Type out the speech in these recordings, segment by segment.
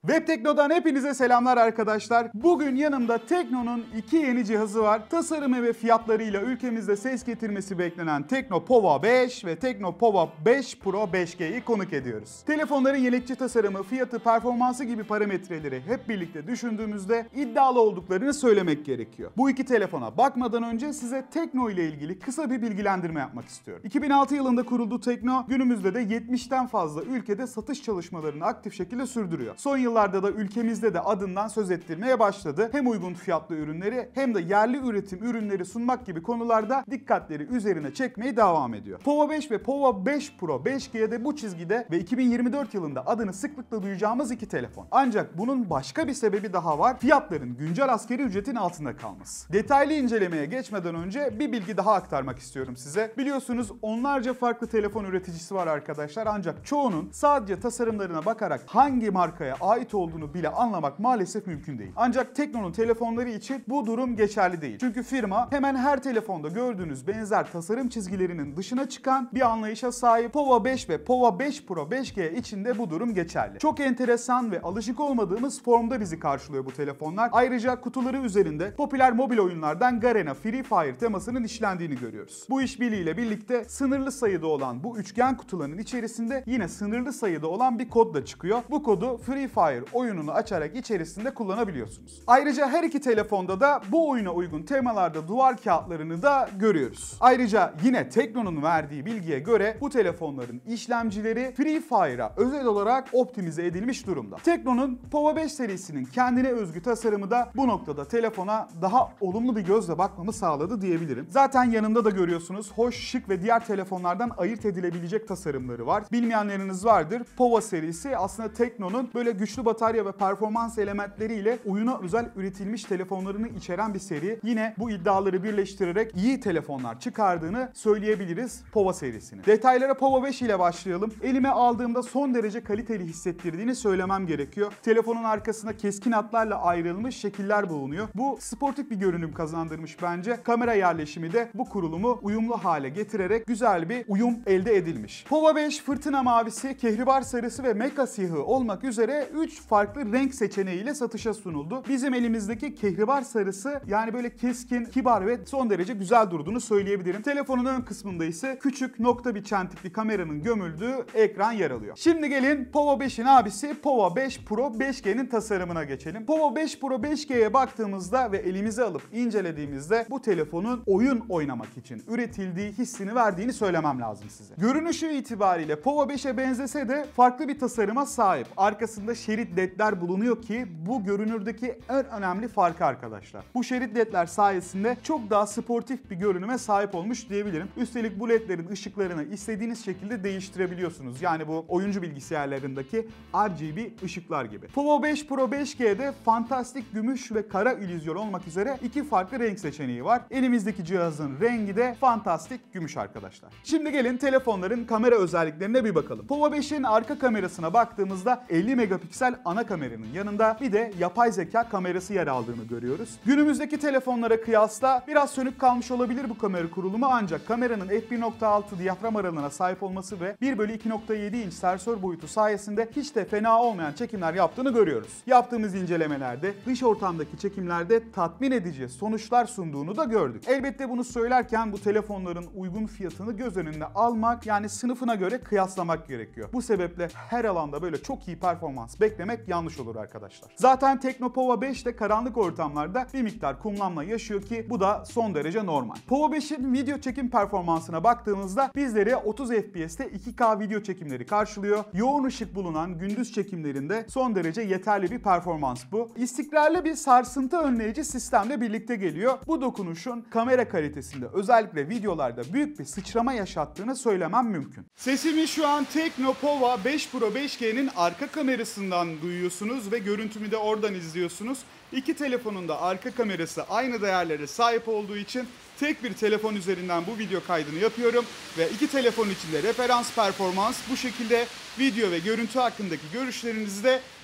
Webtekno'dan hepinize selamlar arkadaşlar. Bugün yanımda Tekno'nun iki yeni cihazı var. Tasarımı ve fiyatlarıyla ülkemizde ses getirmesi beklenen Tekno Pova 5 ve Tekno Pova 5 Pro 5G'yi konuk ediyoruz. Telefonların yenilikçi tasarımı, fiyatı, performansı gibi parametreleri hep birlikte düşündüğümüzde iddialı olduklarını söylemek gerekiyor. Bu iki telefona bakmadan önce size Tekno ile ilgili kısa bir bilgilendirme yapmak istiyorum. 2006 yılında kuruldu Tekno, günümüzde de 70'ten fazla ülkede satış çalışmalarını aktif şekilde sürdürüyor. Son yıllarda da ülkemizde de adından söz ettirmeye başladı. Hem uygun fiyatlı ürünleri hem de yerli üretim ürünleri sunmak gibi konularda dikkatleri üzerine çekmeye devam ediyor. Pova 5 ve Pova 5 Pro 5G'de bu çizgide ve 2024 yılında adını sıklıkla duyacağımız iki telefon. Ancak bunun başka bir sebebi daha var. Fiyatların güncel asgari ücretin altında kalması. Detaylı incelemeye geçmeden önce bir bilgi daha aktarmak istiyorum size. Biliyorsunuz onlarca farklı telefon üreticisi var arkadaşlar, ancak çoğunun sadece tasarımlarına bakarak hangi markaya ait olduğunu bile anlamak maalesef mümkün değil. Ancak Tekno'nun telefonları için bu durum geçerli değil. Çünkü firma hemen her telefonda gördüğünüz benzer tasarım çizgilerinin dışına çıkan bir anlayışa sahip. Pova 5 ve Pova 5 Pro 5G için de bu durum geçerli. Çok enteresan ve alışık olmadığımız formda bizi karşılıyor bu telefonlar. Ayrıca kutuları üzerinde popüler mobil oyunlardan Garena Free Fire temasının işlendiğini görüyoruz. Bu işbirliğiyle birlikte sınırlı sayıda olan bu üçgen kutuların içerisinde yine sınırlı sayıda olan bir kod da çıkıyor. Bu kodu Free Fire oyununu açarak içerisinde kullanabiliyorsunuz. Ayrıca her iki telefonda da bu oyuna uygun temalarda duvar kağıtlarını da görüyoruz. Ayrıca yine Tekno'nun verdiği bilgiye göre bu telefonların işlemcileri Free Fire'a özel olarak optimize edilmiş durumda. Tekno'nun Pova 5 serisinin kendine özgü tasarımı da bu noktada telefona daha olumlu bir gözle bakmamı sağladı diyebilirim. Zaten yanında da görüyorsunuz hoş, şık ve diğer telefonlardan ayırt edilebilecek tasarımları var. Bilmeyenleriniz vardır. Pova serisi aslında Tekno'nun böyle güçlü batarya ve performans elementleriyle oyuna özel üretilmiş telefonlarını içeren bir seri. Yine bu iddiaları birleştirerek iyi telefonlar çıkardığını söyleyebiliriz Pova serisini. Detaylara Pova 5 ile başlayalım. Elime aldığımda son derece kaliteli hissettirdiğini söylemem gerekiyor. Telefonun arkasında keskin hatlarla ayrılmış şekiller bulunuyor. Bu sportif bir görünüm kazandırmış bence. Kamera yerleşimi de bu kurulumu uyumlu hale getirerek güzel bir uyum elde edilmiş. Pova 5 fırtına mavisi, kehribar sarısı ve meka siyahı olmak üzere 3 farklı renk seçeneğiyle satışa sunuldu. Bizim elimizdeki kehribar sarısı yani böyle keskin, kibar ve son derece güzel durduğunu söyleyebilirim. Telefonun ön kısmında ise küçük nokta bir çentikli kameranın gömüldüğü ekran yer alıyor. Şimdi gelin Pova 5'in abisi Pova 5 Pro 5G'nin tasarımına geçelim. Pova 5 Pro 5G'ye baktığımızda ve elimize alıp incelediğimizde bu telefonun oyun oynamak için üretildiği hissini verdiğini söylemem lazım size. Görünüşü itibariyle Pova 5'e benzese de farklı bir tasarıma sahip. Arkasında şerit ledler bulunuyor ki bu görünürdeki en önemli farkı arkadaşlar. Bu şerit ledler sayesinde çok daha sportif bir görünüme sahip olmuş diyebilirim. Üstelik bu ledlerin ışıklarını istediğiniz şekilde değiştirebiliyorsunuz. Yani bu oyuncu bilgisayarlarındaki RGB ışıklar gibi. Pova 5 Pro 5G'de fantastik gümüş ve kara illüzyon olmak üzere iki farklı renk seçeneği var. Elimizdeki cihazın rengi de fantastik gümüş arkadaşlar. Şimdi gelin telefonların kamera özelliklerine bir bakalım. Pova 5'in arka kamerasına baktığımızda 50 megapiksel ana kameranın yanında bir de yapay zeka kamerası yer aldığını görüyoruz. Günümüzdeki telefonlara kıyasla biraz sönük kalmış olabilir bu kamera kurulumu, ancak kameranın f1.6 diyafram aralığına sahip olması ve 1/2.7 inç sensör boyutu sayesinde hiç de fena olmayan çekimler yaptığını görüyoruz. Yaptığımız incelemelerde dış ortamdaki çekimlerde tatmin edici sonuçlar sunduğunu da gördük. Elbette bunu söylerken bu telefonların uygun fiyatını göz önüne almak, yani sınıfına göre kıyaslamak gerekiyor. Bu sebeple her alanda böyle çok iyi performans beklemek yanlış olur arkadaşlar. Zaten Tekno Pova 5 de karanlık ortamlarda bir miktar kumlanma yaşıyor ki bu da son derece normal. Pova 5'in video çekim performansına baktığımızda bizleri 30 FPS'te 2K video çekimleri karşılıyor. Yoğun ışık bulunan gündüz çekimlerinde son derece yeterli bir performans bu. İstikrarlı bir sarsıntı önleyici sistemle birlikte geliyor. Bu dokunuşun kamera kalitesinde özellikle videolarda büyük bir sıçrama yaşattığını söylemem mümkün. Sesimi şu an Tekno Pova 5 Pro 5G'nin arka kamerasından duyuyorsunuz ve görüntümü de oradan izliyorsunuz. İki telefonun da arka kamerası aynı değerlere sahip olduğu için tek bir telefon üzerinden bu video kaydını yapıyorum ve iki telefon içinde referans performans bu şekilde. Video ve görüntü hakkındaki görüşlerinizi de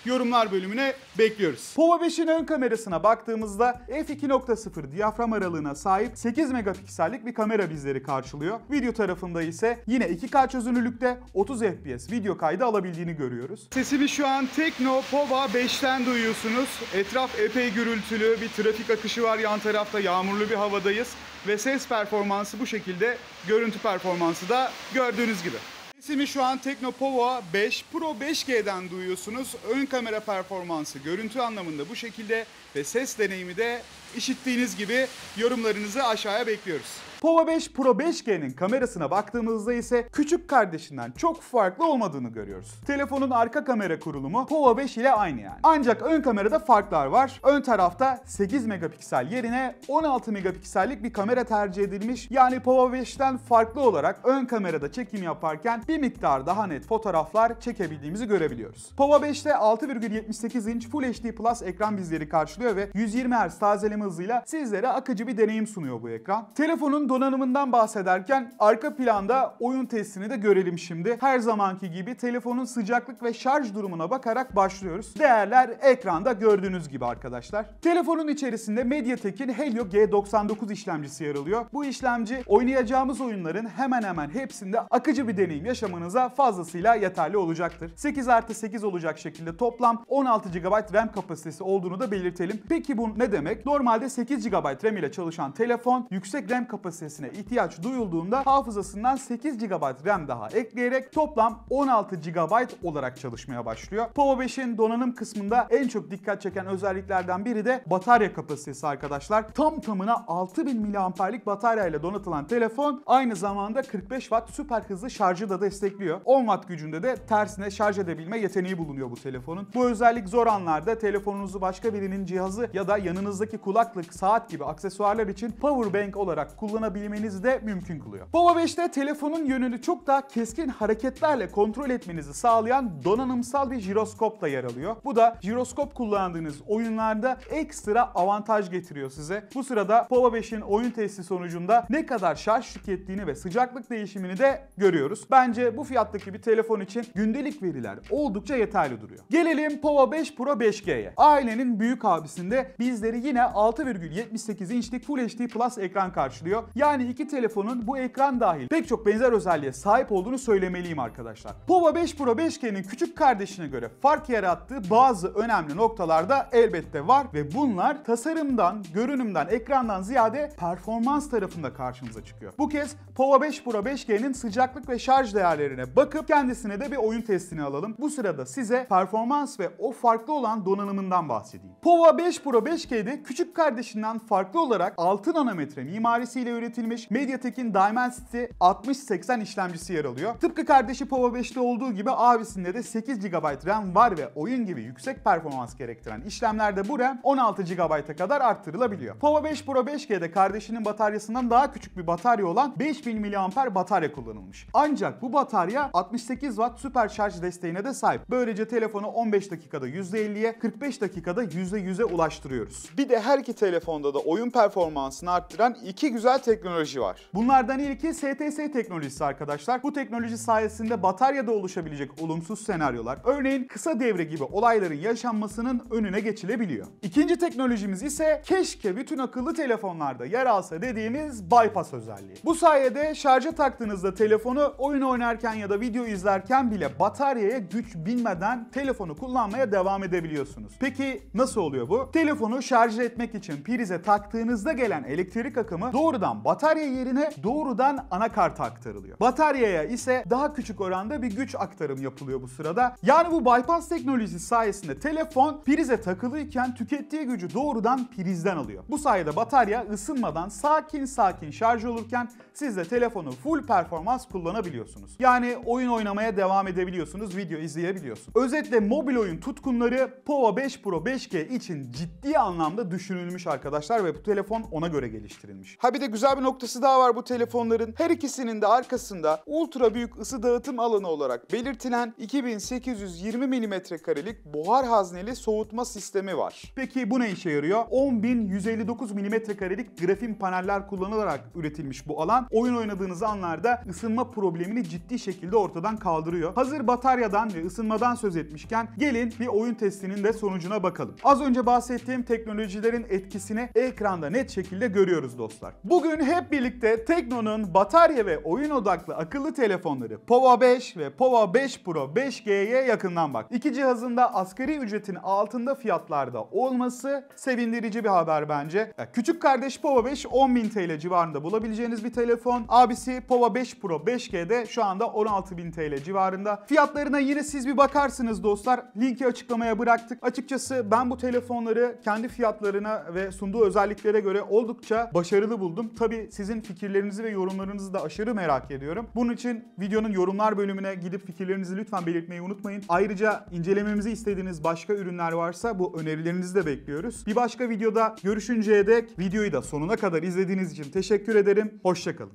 yorumlar bölümüne bekliyoruz. Pova 5'in ön kamerasına baktığımızda f2.0 diyafram aralığına sahip 8 megapiksellik bir kamera bizleri karşılıyor. Video tarafında ise yine 2K çözünürlükte 30 FPS video kaydı alabildiğini görüyoruz. Sesimi şu an Tekno Pova 5'ten duyuyorsunuz. Etraf epey gürültülü, bir trafik akışı var yan tarafta, yağmurlu bir havadayız ve ses performansı bu şekilde, görüntü performansı da gördüğünüz gibi. Sesimi şu an Tekno Pova 5 Pro 5G'den duyuyorsunuz. Ön kamera performansı görüntü anlamında bu şekilde ve ses deneyimi de işittiğiniz gibi, yorumlarınızı aşağıya bekliyoruz. Pova 5 Pro 5G'nin kamerasına baktığımızda ise küçük kardeşinden çok farklı olmadığını görüyoruz. Telefonun arka kamera kurulumu Pova 5 ile aynı yani. Ancak ön kamerada farklar var. Ön tarafta 8 megapiksel yerine 16 megapiksellik bir kamera tercih edilmiş. Yani Pova 5'ten farklı olarak ön kamerada çekim yaparken bir miktar daha net fotoğraflar çekebildiğimizi görebiliyoruz. Pova 5'te 6,78 inç Full HD Plus ekran bizleri karşılıyor ve 120 Hz tazeleme hızıyla sizlere akıcı bir deneyim sunuyor bu ekran. Telefonun donanımından bahsederken arka planda oyun testini de görelim şimdi. Her zamanki gibi telefonun sıcaklık ve şarj durumuna bakarak başlıyoruz. Değerler ekranda gördüğünüz gibi arkadaşlar. Telefonun içerisinde MediaTek'in Helio G99 işlemcisi yer alıyor. Bu işlemci oynayacağımız oyunların hemen hemen hepsinde akıcı bir deneyim yaşamanıza fazlasıyla yeterli olacaktır. 8+8 olacak şekilde toplam 16 GB RAM kapasitesi olduğunu da belirtelim. Peki bu ne demek? Normalde 8 GB RAM ile çalışan telefon yüksek RAM kapasitesine ihtiyaç duyulduğunda hafızasından 8 GB RAM daha ekleyerek toplam 16 GB olarak çalışmaya başlıyor. Pova 5'in donanım kısmında en çok dikkat çeken özelliklerden biri de batarya kapasitesi arkadaşlar. Tam tamına 6000 mAh'lik batarya ile donatılan telefon aynı zamanda 45 Watt süper hızlı şarjı da destekliyor. 10 Watt gücünde de tersine şarj edebilme yeteneği bulunuyor bu telefonun. Bu özellik zor anlarda telefonunuzu başka birinin cihazı ya da yanınızdaki kulaklık, saat gibi aksesuarlar için powerbank olarak kullanabilmenizi de mümkün kılıyor. Pova 5'te telefonun yönünü çok daha keskin hareketlerle kontrol etmenizi sağlayan donanımsal bir jiroskop da yer alıyor. Bu da jiroskop kullandığınız oyunlarda ekstra avantaj getiriyor size. Bu sırada Pova 5'in oyun testi sonucunda ne kadar şarj tükettiğini ve sıcaklık değişimini de görüyoruz. Bence bu fiyattaki bir telefon için gündelik veriler oldukça yeterli duruyor. Gelelim Pova 5 Pro 5G'ye. Ailenin büyük abisinde bizleri yine 6,78 inçlik Full HD Plus ekran karşılıyor. Yani iki telefonun bu ekran dahil pek çok benzer özelliğe sahip olduğunu söylemeliyim arkadaşlar. Pova 5 Pro 5G'nin küçük kardeşine göre fark yarattığı bazı önemli noktalar da elbette var ve bunlar tasarımdan, görünümden, ekrandan ziyade performans tarafında karşımıza çıkıyor. Bu kez Pova 5 Pro 5G'nin sıcaklık ve şarj değerlerine bakıp kendisine de bir oyun testini alalım. Bu sırada size performans ve o farklı olan donanımından bahsedeyim. Pova 5 Pro 5G'de küçük kardeşinden farklı olarak 6 nanometre mimarisiyle üretilmiş MediaTek'in Dimensity 6080 işlemcisi yer alıyor. Tıpkı kardeşi Pova 5'te olduğu gibi abisinde de 8 GB RAM var ve oyun gibi yüksek performans gerektiren işlemlerde bu RAM 16 GB'a kadar arttırılabiliyor. Pova 5 Pro 5G'de kardeşinin bataryasından daha küçük bir batarya olan 5000 mAh batarya kullanılmış. Ancak bu batarya 68 Watt süper şarj desteğine de sahip. Böylece telefonu 15 dakikada %50'ye, 45 dakikada %100'e ulaştırıyoruz. Bir de her iki telefonda da oyun performansını arttıran iki güzel teknoloji var. Bunlardan ilki STS teknolojisi arkadaşlar. Bu teknoloji sayesinde bataryada oluşabilecek olumsuz senaryolar, örneğin kısa devre gibi olayların yaşanmasının önüne geçilebiliyor. İkinci teknolojimiz ise keşke bütün akıllı telefonlarda yer alsa dediğimiz bypass özelliği. Bu sayede şarja taktığınızda telefonu oyun oynarken ya da video izlerken bile bataryaya güç binmeden telefonu kullanmaya devam edebiliyorsunuz. Peki nasıl oluyor bu? Telefonu şarj etmek için prize taktığınızda gelen elektrik akımı doğrudan batarya yerine doğrudan anakarta aktarılıyor. Bataryaya ise daha küçük oranda bir güç aktarım yapılıyor bu sırada. Yani bu bypass teknolojisi sayesinde telefon prize takılıyken tükettiği gücü doğrudan prizden alıyor. Bu sayede batarya ısınmadan sakin sakin şarj olurken siz de telefonu full performans kullanabiliyorsunuz. Yani oyun oynamaya devam edebiliyorsunuz, video izleyebiliyorsunuz. Özetle mobil oyun tutkunları Pova 5 Pro 5G için ciddi anlamda düşünülmüş arkadaşlar ve bu telefon ona göre geliştirilmiş. Ha bir de güzel güzel bir noktası daha var bu telefonların. Her ikisinin de arkasında ultra büyük ısı dağıtım alanı olarak belirtilen 2820 mm'karelik buhar hazneli soğutma sistemi var. Peki bu ne işe yarıyor? 10.159 mm'karelik grafin paneller kullanılarak üretilmiş bu alan. Oyun oynadığınız anlarda ısınma problemini ciddi şekilde ortadan kaldırıyor. Hazır bataryadan ve ısınmadan söz etmişken gelin bir oyun testinin de sonucuna bakalım. Az önce bahsettiğim teknolojilerin etkisini ekranda net şekilde görüyoruz dostlar. Bugün hep birlikte Tekno'nun batarya ve oyun odaklı akıllı telefonları Pova 5 ve Pova 5 Pro 5G'ye yakından bak. İki cihazın da asgari ücretin altında fiyatlarda olması sevindirici bir haber bence. Küçük kardeş Pova 5 10.000 TL civarında bulabileceğiniz bir telefon. Abisi Pova 5 Pro 5G'de şu anda 16.000 TL civarında. Fiyatlarına yine siz bir bakarsınız dostlar. Linki açıklamaya bıraktık. Açıkçası ben bu telefonları kendi fiyatlarına ve sunduğu özelliklere göre oldukça başarılı buldum. Tabii sizin fikirlerinizi ve yorumlarınızı da aşırı merak ediyorum. Bunun için videonun yorumlar bölümüne gidip fikirlerinizi lütfen belirtmeyi unutmayın. Ayrıca incelememizi istediğiniz başka ürünler varsa bu önerilerinizi de bekliyoruz. Bir başka videoda görüşünceye dek videoyu da sonuna kadar izlediğiniz için teşekkür ederim. Hoşça kalın.